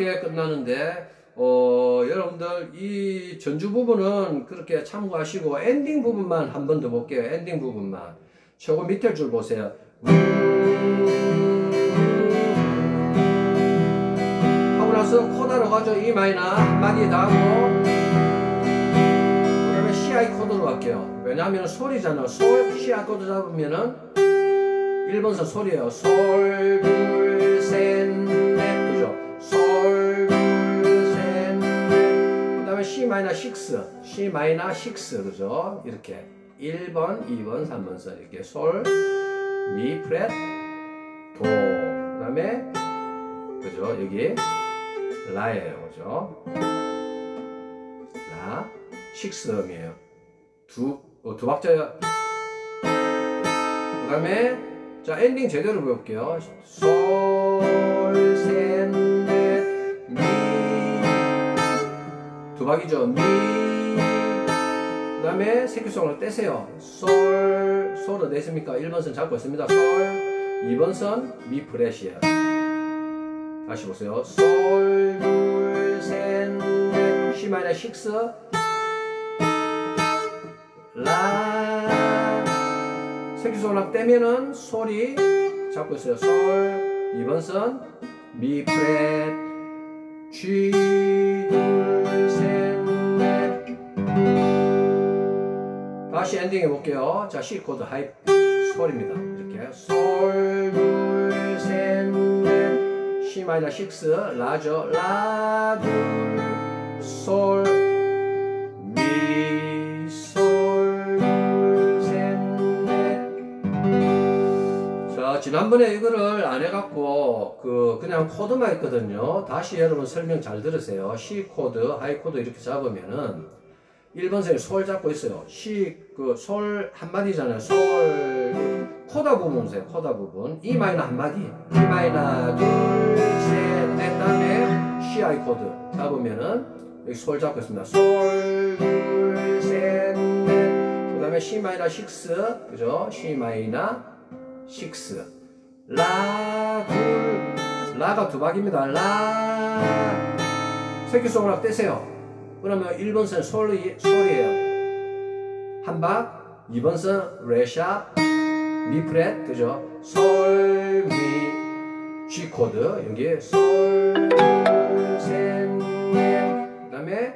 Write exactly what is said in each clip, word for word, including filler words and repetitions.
이렇게 끝나는데 어, 여러분들 이 전주 부분은 그렇게 참고하시고 엔딩 부분만 한 번 더 볼게요. 엔딩 부분만. 최고 밑에 줄 보세요. 하고 나서 코드로 가죠. E 마이너 한마디 다 하고 그 다음에 C I 코드로 갈게요. 왜냐하면 솔이잖아. 솔, C I 코드 잡으면은 일 번선 솔이에요. 솔, 둘, 셋, 넷. 그죠? 솔, 둘, 셋, 넷. 그 다음에 C 마이너 육, C 마이너 육. 그죠? 이렇게. 일 번, 이 번, 삼 번선. 이렇게 솔, 미, 프렛, 도. 그 다음에, 그죠? 여기, 라예요. 그죠? 라, 식스음이에요. 두, 어, 두 박자요. 그 다음에, 자, 엔딩 제대로 배울게요. 솔, 셋, 넷, 미. 두 박이죠. 미. 그 다음에 새끼손을 떼세요. 솔, 솔을 냈습니까? 일 번 선 잡고 있습니다. 솔, 이 번 선, 미 프렛이에요. 다시 보세요. 솔, 둘, 셋, 넷, C 마이너 육, 라. 새끼손을 떼면은 솔이 잡고 있어요. 솔, 이 번 선, 미 프렛, G, 둘, 셋, 넷. 다시 엔딩 해볼게요. 자, C 코드 하이 솔입니다. 이렇게 솔, 둘, 셋, 넷, C 마이너 육, 라죠. 라, 둘, 솔, 미, 솔, 둘, 셋, 넷. 자, 지난번에 이거를 안 해갖고 그 그냥 코드만 했거든요. 다시 여러분 설명 잘 들으세요. C 코드, 하이 코드 이렇게 잡으면은 일 번 선이 솔 잡고 있어요. C, 그, 솔 한마디잖아요. 솔, 코다 부분 보세요. 코다 부분. E 마이너 한마디. E 마이너 둘, 셋, 넷. 다음에 C I 코드 잡으면은 여기 솔 잡고 있습니다. 솔, 둘, 셋, 넷. 그 다음에 C 마이너 육. 그죠? C 마이너 육. 라, 둘. 라가 두 박입니다. 라. 새끼손가락 떼세요. 그러면 일 번 선 솔이, 솔이에요. 한 박, 이 번 선 레샵, 미 프렛, 그죠? 솔, 미, G 코드, 여기 솔, 둘, 셋, 넷. 그 다음에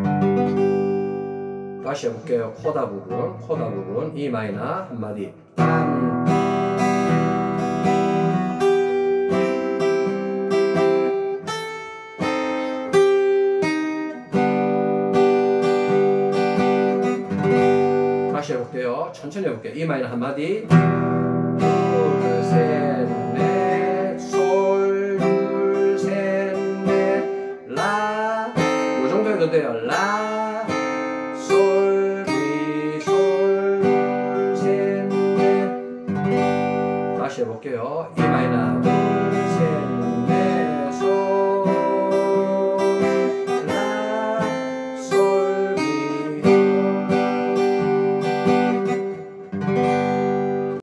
다시 해볼게요. 코다 부분, 코다 부분, E 마이너 한마디, 땀. 다시 해볼게요. 천천히 해볼게요. E 마이너 한마디. 둘, 셋, 넷, 솔, 둘, 셋, 넷, 라. 요 정도 해도 돼요. 라, 솔, 미, 솔, 둘, 셋, 넷. 다시 해볼게요. E 마이너 둘, 셋,